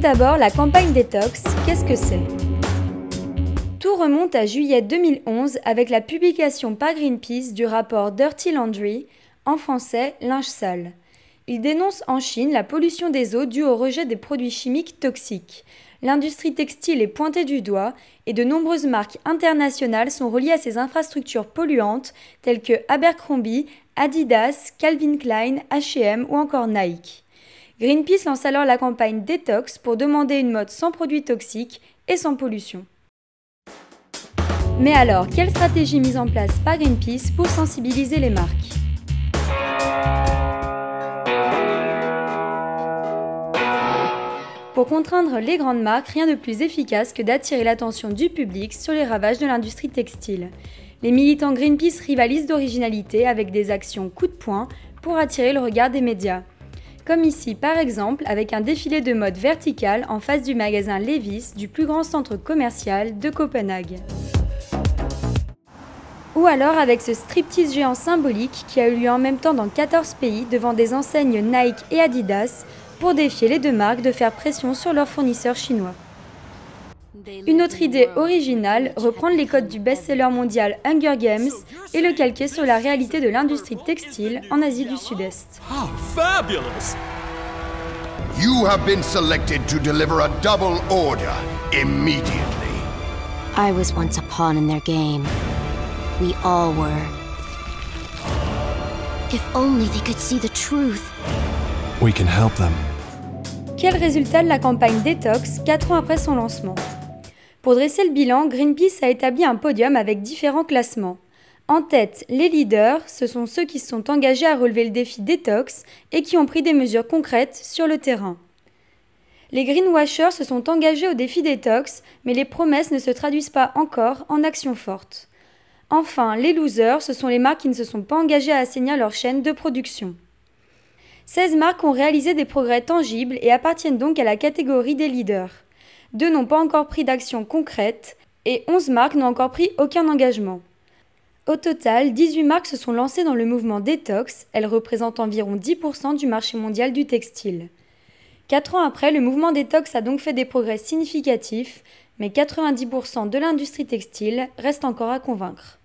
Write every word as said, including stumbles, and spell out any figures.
d'abord, la campagne détox, qu'est-ce que c'est? Tout remonte à juillet deux mille onze avec la publication par Greenpeace du rapport Dirty Laundry, en français linge sale. Il dénonce en Chine la pollution des eaux due au rejet des produits chimiques toxiques. L'industrie textile est pointée du doigt et de nombreuses marques internationales sont reliées à ces infrastructures polluantes telles que Abercrombie, Adidas, Calvin Klein, H et M ou encore Nike. Greenpeace lance alors la campagne Détox pour demander une mode sans produits toxiques et sans pollution. Mais alors, quelle stratégie mise en place par Greenpeace pour sensibiliser les marques? Pour contraindre les grandes marques, rien de plus efficace que d'attirer l'attention du public sur les ravages de l'industrie textile. Les militants Greenpeace rivalisent d'originalité avec des actions coup de poing pour attirer le regard des médias. Comme ici par exemple avec un défilé de mode vertical en face du magasin Levi's du plus grand centre commercial de Copenhague. Ou alors avec ce striptease géant symbolique qui a eu lieu en même temps dans quatorze pays devant des enseignes Nike et Adidas pour défier les deux marques de faire pression sur leurs fournisseurs chinois. Une autre idée originale, reprendre les codes du best-seller mondial Hunger Games et le calquer sur la réalité de l'industrie textile en Asie du Sud-Est. Oh, fabulous! You have been selected to deliver a double order immediately. I was once a pawn in their game. We all were. If only they could see the truth. We can help them. Quel résultat de la campagne Détox quatre ans après son lancement? Pour dresser le bilan, Greenpeace a établi un podium avec différents classements. En tête, les leaders, ce sont ceux qui se sont engagés à relever le défi Détox et qui ont pris des mesures concrètes sur le terrain. Les greenwashers se sont engagés au défi Détox, mais les promesses ne se traduisent pas encore en actions fortes. Enfin, les losers, ce sont les marques qui ne se sont pas engagées à assainir leur chaîne de production. seize marques ont réalisé des progrès tangibles et appartiennent donc à la catégorie des leaders. Deux n'ont pas encore pris d'action concrète et onze marques n'ont encore pris aucun engagement. Au total, dix-huit marques se sont lancées dans le mouvement Détox, elles représentent environ dix pour cent du marché mondial du textile. Quatre ans après, le mouvement Détox a donc fait des progrès significatifs, mais quatre-vingt-dix pour cent de l'industrie textile reste encore à convaincre.